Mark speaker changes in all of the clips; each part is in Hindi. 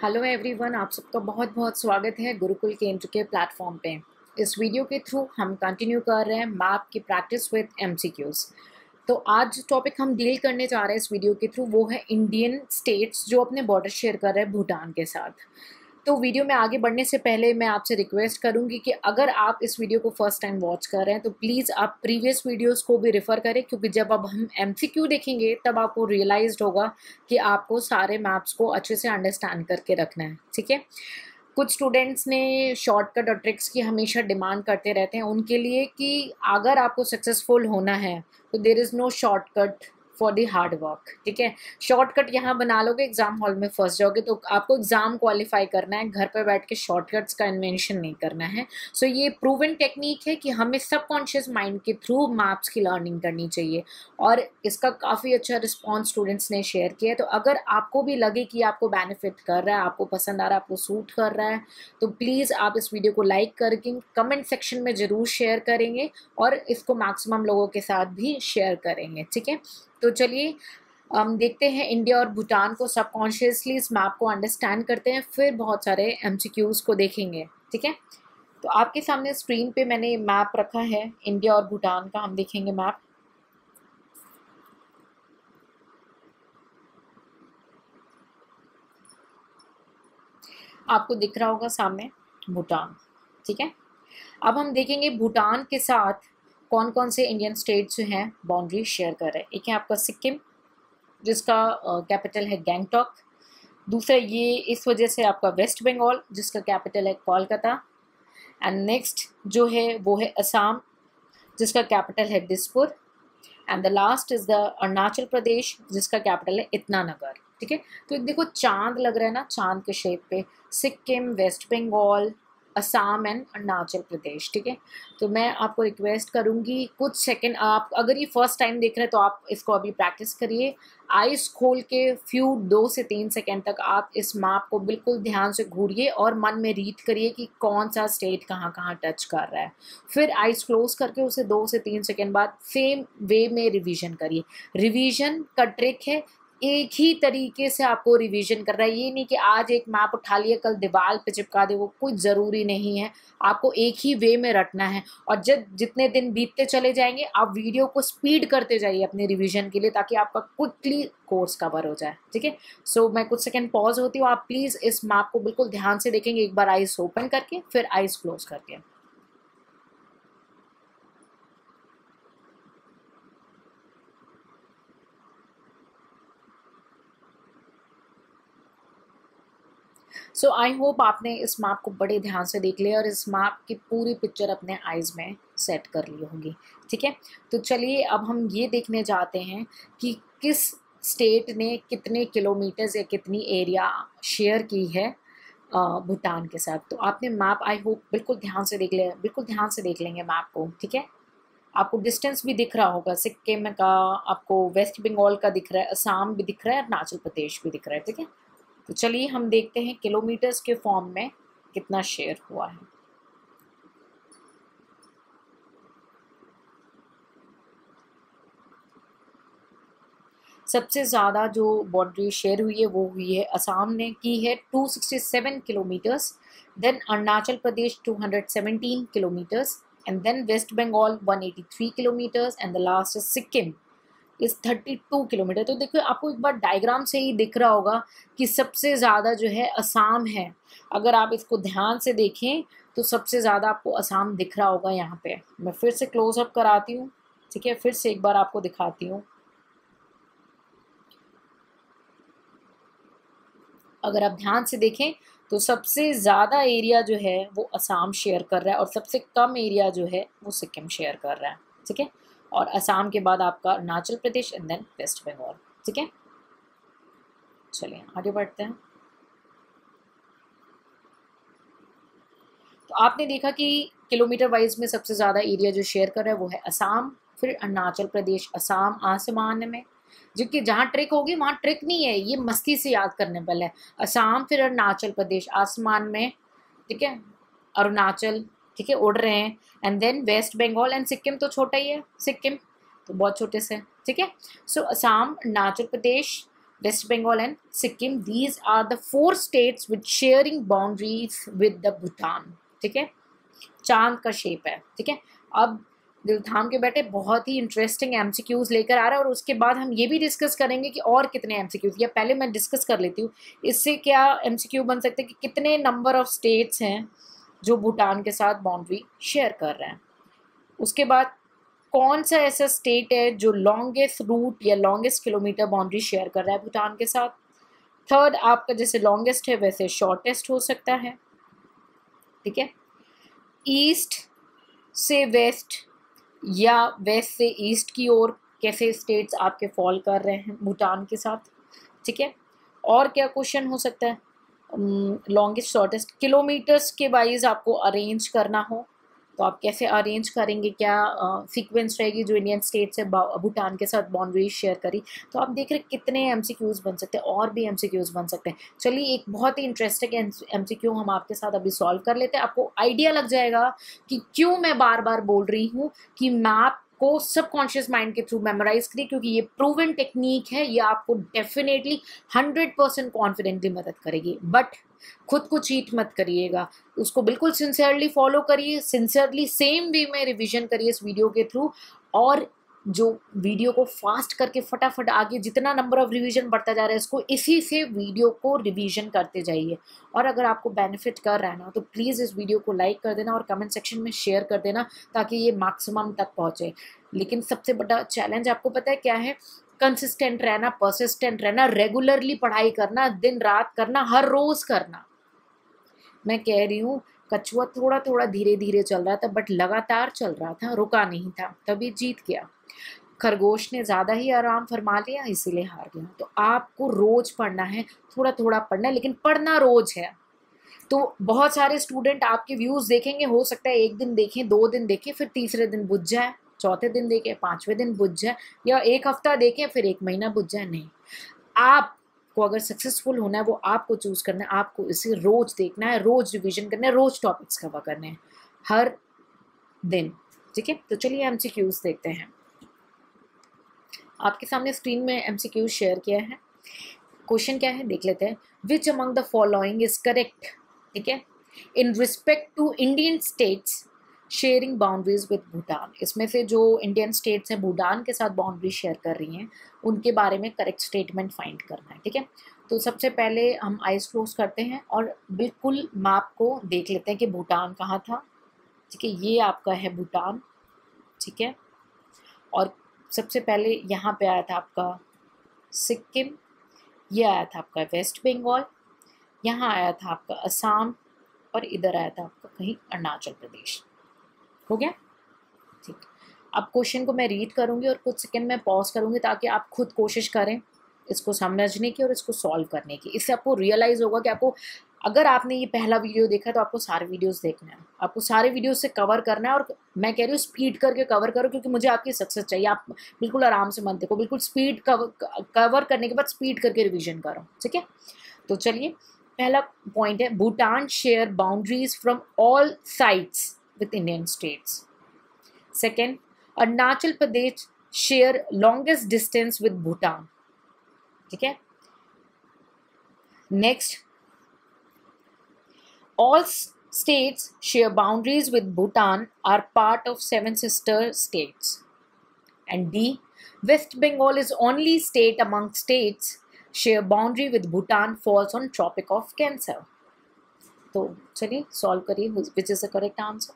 Speaker 1: हेलो एवरीवन, आप सबका बहुत बहुत स्वागत है गुरुकुल केंद्र के प्लेटफॉर्म पे। इस वीडियो के थ्रू हम कंटिन्यू कर रहे हैं मैप की प्रैक्टिस विद एमसीक्यूज। तो आज टॉपिक हम डील करने जा रहे हैं इस वीडियो के थ्रू, वो है इंडियन स्टेट्स जो अपने बॉर्डर शेयर कर रहे हैं भूटान के साथ। तो वीडियो में आगे बढ़ने से पहले मैं आपसे रिक्वेस्ट करूंगी कि अगर आप इस वीडियो को फर्स्ट टाइम वॉच कर रहे हैं तो प्लीज़ आप प्रीवियस वीडियोस को भी रेफ़र करें, क्योंकि जब अब हम एमसीक्यू देखेंगे तब आपको रियलाइज्ड होगा कि आपको सारे मैप्स को अच्छे से अंडरस्टैंड करके रखना है। ठीक है, कुछ स्टूडेंट्स ने शॉर्टकट और ट्रिक्स की हमेशा डिमांड करते रहते हैं उनके लिए कि अगर आपको सक्सेसफुल होना है तो there is no shortcut for the hard work. ठीक है, शॉर्टकट यहाँ बना लोगे एग्जाम हॉल में फंस जाओगे। तो आपको एग्जाम क्वालिफाई करना है, घर पर बैठ के शॉर्टकट्स का इन्वेंशन नहीं करना है। सो ये प्रूवन टेक्निक है कि हमें सबकॉन्शियस माइंड के थ्रू मैप्स की लर्निंग करनी चाहिए, और इसका काफ़ी अच्छा रिस्पॉन्स स्टूडेंट्स ने शेयर किया है। तो अगर आपको भी लगे कि आपको बेनिफिट कर रहा है, आपको पसंद आ रहा है, आपको सूट कर रहा है, तो प्लीज़ आप इस वीडियो को लाइक करके कमेंट सेक्शन में ज़रूर शेयर करेंगे और इसको मैक्सिमम लोगों के साथ भी शेयर करेंगे। ठीक है, तो चलिए हम देखते हैं इंडिया और भूटान को सबकॉन्शियसली इस मैप को अंडरस्टैंड करते हैं, फिर बहुत सारे एमसीक्यूज़ को देखेंगे। ठीक है, तो आपके सामने स्क्रीन पे मैंने मैप रखा है इंडिया और भूटान का। हम देखेंगे मैप। आपको दिख रहा होगा सामने भूटान। ठीक है, अब हम देखेंगे भूटान के साथ कौन कौन से इंडियन स्टेट्स जो हैं बाउंड्री शेयर कर रहे हैं। एक है आपका सिक्किम, जिसका कैपिटल है गैंगटॉक। दूसरा ये इस वजह से आपका वेस्ट बंगाल, जिसका कैपिटल है कोलकाता। एंड नेक्स्ट जो है वो है असम, जिसका कैपिटल है Dispur. And the last is the Arunachal Pradesh, जिसका कैपिटल है इटानगर। ठीक है, तो देखो चांद लग रहा है ना, चांद के शेप पे सिक्किम, वेस्ट बंगाल, असम एंड अरुणाचल प्रदेश। ठीक है, तो मैं आपको रिक्वेस्ट करूंगी कुछ सेकंड, आप अगर ये फर्स्ट टाइम देख रहे हैं तो आप इसको अभी प्रैक्टिस करिए। आइस खोल के 2 से 3 सेकंड तक आप इस मैप को बिल्कुल ध्यान से घूरिए और मन में रीड करिए कि कौन सा स्टेट कहाँ कहाँ टच कर रहा है। फिर आइस क्लोज करके उसे 2 से 3 सेकंड बाद सेम वे में रिवीजन करिए। रिवीजन का ट्रिक है, एक ही तरीके से आपको रिवीजन कर रहा है। ये नहीं कि आज एक मैप उठा लिया कल दीवार पे चिपका दे, वो कुछ ज़रूरी नहीं है। आपको एक ही वे में रटना है, और जब जितने दिन बीतते चले जाएंगे आप वीडियो को स्पीड करते जाइए अपने रिवीजन के लिए, ताकि आपका क्विकली कोर्स कवर हो जाए। ठीक है, सो मैं कुछ सेकंड पॉज होती हूँ, आप प्लीज़ इस मैप को बिल्कुल ध्यान से देखेंगे, एक बार आइज ओपन करके फिर आइज क्लोज करके। सो आई होप आपने इस मैप को बड़े ध्यान से देख लिया और इस मैप की पूरी पिक्चर अपने आइज़ में सेट कर ली होगी। ठीक है, तो चलिए अब हम ये देखने जाते हैं कि किस स्टेट ने कितने किलोमीटर्स या कितनी एरिया शेयर की है भूटान के साथ। तो आपने मैप आई होप बिल्कुल ध्यान से देख लिया, बिल्कुल ध्यान से देख लेंगे मैप को। ठीक है, आपको डिस्टेंस भी दिख रहा होगा, सिक्किम का, आपको वेस्ट बंगाल का दिख रहा है, असम भी दिख रहा है, अरुणाचल प्रदेश भी दिख रहा है। ठीक है, तो चलिए हम देखते हैं किलोमीटर्स के फॉर्म में कितना शेयर हुआ है। सबसे ज़्यादा जो बाउंड्री शेयर हुई है वो हुई है असम ने की है 267 kilometres, then Arunachal Pradesh 217 kilometres, and then West Bengal 183 kilometres, and the last is Sikkim is 32 kilometre. तो देखो आपको एक बार डायग्राम से ही दिख रहा होगा कि सबसे ज़्यादा जो है असम है। अगर आप इसको ध्यान से देखें तो सबसे ज़्यादा आपको असम दिख रहा होगा यहाँ पे। मैं फिर से क्लोज अप कराती हूँ। ठीक है, फिर से एक बार आपको दिखाती हूँ। अगर आप ध्यान से देखें तो सबसे ज़्यादा एरिया जो है वो असम शेयर कर रहा है और सबसे कम एरिया जो है वो सिक्किम शेयर कर रहा है। ठीक है, और असम के बाद आपका अरुणाचल प्रदेश एंड देन वेस्ट बंगाल। ठीक है, चलिए आगे बढ़ते हैं। तो आपने देखा कि किलोमीटर वाइज में सबसे ज़्यादा एरिया जो शेयर कर रहा है वो है असम, फिर अरुणाचल प्रदेश, असम आसमान में। जो कि जहाँ ट्रिक होगी वहाँ ट्रिक नहीं है, ये मस्ती से याद करने वाला है। असम फिर अरुणाचल प्रदेश आसमान में। ठीक है, अरुणाचल, ठीक है, उड़ रहे हैं, and then West Bengal and Sikkim तो छोटा ही है, सिक्किम तो बहुत छोटे से। ठीक है, सो Assam, Arunachal Pradesh, West Bengal and Sikkim. These are the 4 states with sharing boundaries with the Bhutan. ठीक है, चांद का शेप है. ठीक है, अब दिल थाम के बैठे, बहुत ही इंटरेस्टिंग एमसीक्यूज लेकर आ रहा है और उसके बाद हम ये भी डिस्कस करेंगे कि और कितने एमसीक्यूज, या पहले मैं डिस्कस कर लेती हूँ इससे क्या एमसीक्यू बन सकते हैं कि कितने नंबर ऑफ स्टेट्स हैं जो भूटान के साथ बाउंड्री शेयर कर रहे हैं. उसके बाद कौन सा ऐसा स्टेट है जो लॉन्गेस्ट रूट या लॉन्गेस्ट किलोमीटर बाउंड्री शेयर कर रहा है भूटान के साथ. थर्ड, आपका जैसे लॉन्गेस्ट है वैसे शॉर्टेस्ट हो सकता है. ठीक है, ईस्ट से वेस्ट या वेस्ट से ईस्ट की ओर कैसे स्टेट्स आपके फॉल कर रहे हैं भूटान के साथ. ठीक है, और क्या क्वेश्चन हो सकता है, लॉन्गेस्ट शॉर्टेस्ट किलोमीटर्स के वाइज आपको अरेंज करना हो तो आप कैसे अरेंज करेंगे, क्या सीक्वेंस रहेगी जो इंडियन स्टेट से भूटान के साथ बाउंड्री शेयर करी. तो आप देख रहे कितने एमसीक्यूज बन सकते हैं, और भी एमसीक्यूज बन सकते हैं. चलिए एक बहुत ही इंटरेस्टिंग एमसीक्यू हम आपके साथ अभी सॉल्व कर लेते हैं. आपको आइडिया लग जाएगा कि क्यों मैं बार बार बोल रही हूँ कि मैप को सबकॉन्शियस माइंड के थ्रू मेमोराइज करिए, क्योंकि ये प्रूवन टेक्निक है, ये आपको डेफिनेटली 100% कॉन्फिडेंटली मदद करेगी. बट खुद को चीट मत करिएगा, उसको बिल्कुल सिंसियरली फॉलो करिए, सिंसियरली सेम वे में रिवीजन करिए इस वीडियो के थ्रू, और जो वीडियो को फास्ट करके फटाफट आगे जितना नंबर ऑफ रिवीजन बढ़ता जा रहा है इसको इसी से वीडियो को रिवीजन करते जाइए. और अगर आपको बेनिफिट कर रहा है ना तो प्लीज़ इस वीडियो को लाइक कर देना और कमेंट सेक्शन में शेयर कर देना ताकि ये मैक्सिमम तक पहुँचे. लेकिन सबसे बड़ा चैलेंज आपको पता है क्या है, कंसिस्टेंट रहना, परसिस्टेंट रहना, रेगुलरली पढ़ाई करना, दिन रात करना, हर रोज़ करना. मैं कह रही हूँ कछुआ थोड़ा थोड़ा धीरे धीरे चल रहा था बट लगातार चल रहा था, रुका नहीं था, तभी जीत गया. खरगोश ने ज़्यादा ही आराम फरमा लिया इसीलिए हार गया. तो आपको रोज़ पढ़ना है, थोड़ा थोड़ा पढ़ना है, लेकिन पढ़ना रोज़ है. तो बहुत सारे स्टूडेंट आपके व्यूज़ देखेंगे, हो सकता है एक दिन देखें, 2 दिन देखें, फिर तीसरे दिन बुझ जाए, चौथे दिन देखें, 5वें दिन बुझ जाए, या एक हफ्ता देखें फिर 1 महीना बुझ जाए. नहीं, आपको अगर सक्सेसफुल होना है वो आपको चूज़ करना है, आपको इसे रोज़ देखना है, रोज़ रिवीजन करना है, रोज़ टॉपिक्स कवर करने हैं हर दिन. ठीक है, तो चलिए एमसीक्यूज़ देखते हैं. आपके सामने स्क्रीन में एमसीक्यूज़ शेयर किया है. क्वेश्चन क्या है देख लेते हैं. Which among the following is correct. ठीक है, in respect to Indian states sharing boundaries with Bhutan. इसमें से जो इंडियन स्टेट्स हैं भूटान के साथ बाउंड्री शेयर कर रही हैं उनके बारे में करेक्ट स्टेटमेंट फाइंड करना है. ठीक है, तो सबसे पहले हम आइज क्लोज करते हैं और बिल्कुल मैप को देख लेते हैं कि भूटान कहाँ था. ठीक है, ये आपका है भूटान. ठीक है, और सबसे पहले यहाँ पे आया था आपका सिक्किम, ये आया था आपका वेस्ट बंगाल, यहाँ आया था आपका असम, और इधर आया था आपका कहीं अरुणाचल प्रदेश. हो गया. ठीक, अब क्वेश्चन को मैं रीड करूँगी और कुछ सेकंड में पॉज करूँगी ताकि आप खुद कोशिश करें इसको समझने की और इसको सॉल्व करने की. इससे आपको रियलाइज़ होगा कि आपको, अगर आपने ये पहला वीडियो देखा तो आपको सारे वीडियोस देखने हैं, आपको सारे वीडियोस से कवर करना है. और मैं कह रही हूँ स्पीड करके कवर करो, क्योंकि मुझे आपकी सक्सेस चाहिए. आप बिल्कुल आराम से मत देखो, बिल्कुल स्पीड कवर करने के बाद स्पीड करके रिविजन करो. ठीक है, तो चलिए पहला पॉइंट है, Bhutan share boundaries from all sides with Indian states. Second, Arunachal Pradesh share longest distance with Bhutan. ठीक है. Next, all states share boundaries with Bhutan are part of 7 sister states. And D, West Bengal is only state among states share boundary with Bhutan falls on Tropic of Cancer. तो चलिए सॉल्व करिए, which is the correct answer.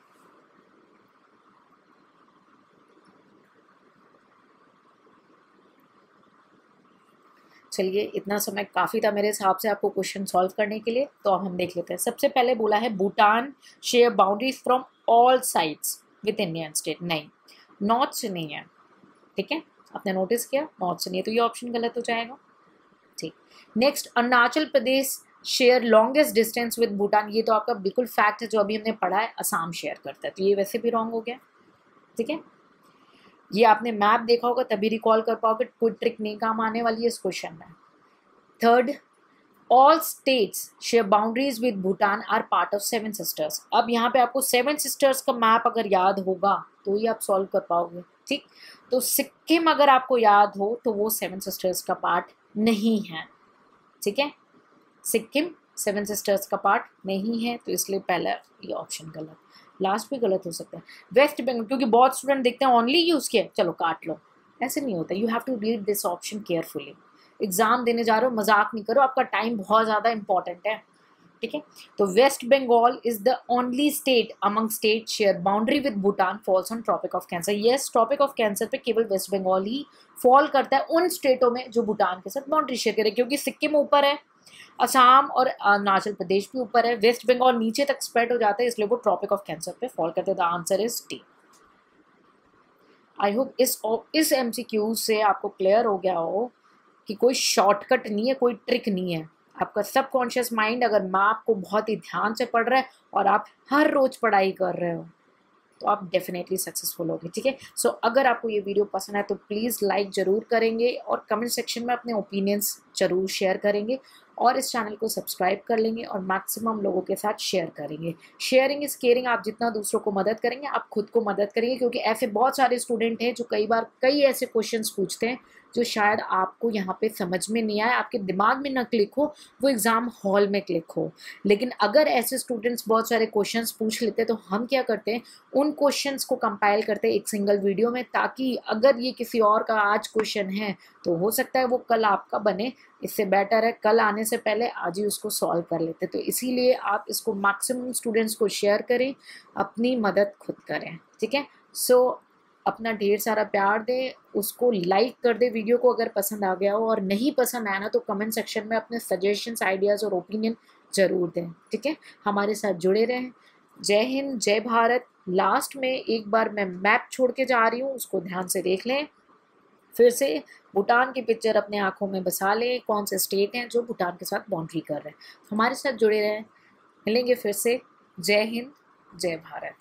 Speaker 1: चलिए इतना समय काफ़ी था मेरे हिसाब से आपको क्वेश्चन सॉल्व करने के लिए. तो अब हम देख लेते हैं. सबसे पहले बोला है Bhutan share boundaries from all sides with Indian state. नहीं, नॉर्थ से नहीं है. ठीक है, आपने नोटिस किया नॉर्थ से नहीं है, तो ये ऑप्शन गलत हो जाएगा. ठीक, next, Arunachal Pradesh share longest distance with Bhutan. ये तो आपका बिल्कुल फैक्ट है जो अभी हमने पढ़ा है, असम शेयर करता है, तो ये वैसे भी रॉन्ग हो गया. ठीक है, ये आपने मैप देखा होगा तभी रिकॉल कर पाओगे, कोई ट्रिक नहीं काम आने वाली है इस क्वेश्चन में. Third, all states share boundaries with Bhutan are part of 7 sisters. अब यहाँ पे आपको 7 सिस्टर्स का मैप अगर याद होगा तो ही आप सॉल्व कर पाओगे. ठीक, तो सिक्किम अगर आपको याद हो तो वो 7 सिस्टर्स का पार्ट नहीं है, ठीक है। सिक्किम सेवन सिस्टर्स का पार्ट नहीं है, तो इसलिए पहला ये ऑप्शन गलत। लास्ट भी गलत हो सकता है। वेस्ट बंगाल, क्योंकि बहुत स्टूडेंट देखते हैं ओनली यूज़ किया, चलो काट लो, ऐसे नहीं होता। You have to read this option carefully. Exam देने जा रहे हो, मजाक नहीं करो, आपका टाइम बहुत ज़्यादा इंपॉर्टेंट है, ठीक है। तो West Bengal is the only state among state share boundary with Bhutan falls on tropic of cancer. Yes, tropic of cancer पे केवल वेस्ट बंगाल ही फॉल करता है उन स्टेटों में जो भूटान के साथ बाउंड्री शेयर करे, क्योंकि सिक्किम ऊपर है, असम और अरुणाचल प्रदेश भी ऊपर है, वेस्ट बंगाल नीचे तक स्प्रेड हो जाता है, इसलिए वो ट्रॉपिक ऑफ कैंसर पे फॉल करते हैं। The answer is D. I hope इस एमसीक्यू से आपको क्लियर हो गया हो कि कोई शॉर्टकट नहीं है, कोई ट्रिक नहीं है। आपका सबकॉन्शियस माइंड अगर मैप को बहुत ही ध्यान से पढ़ रहा है और आप हर रोज पढ़ाई कर रहे हो, तो आप डेफिनेटली सक्सेसफुल होगे, ठीक है। सो अगर आपको ये वीडियो पसंद है तो प्लीज़ लाइक ज़रूर करेंगे और कमेंट सेक्शन में अपने ओपिनियंस ज़रूर शेयर करेंगे, और इस चैनल को सब्सक्राइब कर लेंगे और मैक्सिमम लोगों के साथ शेयर करेंगे। Sharing is caring. आप जितना दूसरों को मदद करेंगे, आप खुद को मदद करेंगे, क्योंकि ऐसे बहुत सारे स्टूडेंट हैं जो कई बार कई ऐसे क्वेश्चंस पूछते हैं जो शायद आपको यहाँ पे समझ में नहीं आए, आपके दिमाग में ना क्लिक हो, वो एग्ज़ाम हॉल में क्लिक हो। लेकिन अगर ऐसे स्टूडेंट्स बहुत सारे क्वेश्चंस पूछ लेते हैं, तो हम क्या करते हैं, उन क्वेश्चंस को कंपाइल करते हैं एक सिंगल वीडियो में, ताकि अगर ये किसी और का आज क्वेश्चन है तो हो सकता है वो कल आपका बने। इससे बेटर है कल आने से पहले आज ही उसको सॉल्व कर लेते। तो इसीलिए आप इसको मैक्सिमम स्टूडेंट्स को शेयर करें, अपनी मदद खुद करें, ठीक है। सो अपना ढेर सारा प्यार दें, उसको लाइक कर दे वीडियो को अगर पसंद आ गया हो, और नहीं पसंद आया ना तो कमेंट सेक्शन में अपने सजेशंस, आइडियाज़ और ओपिनियन ज़रूर दें, ठीक है। हमारे साथ जुड़े रहें। जय हिंद, जय भारत। लास्ट में एक बार मैं मैप छोड़ के जा रही हूँ, उसको ध्यान से देख लें। फिर से भूटान की पिक्चर अपने आँखों में बसा लें, कौन से स्टेट हैं जो भूटान के साथ बाउंड्री कर रहे हैं। हमारे साथ जुड़े रहें, मिलेंगे फिर से। जय हिंद, जय भारत।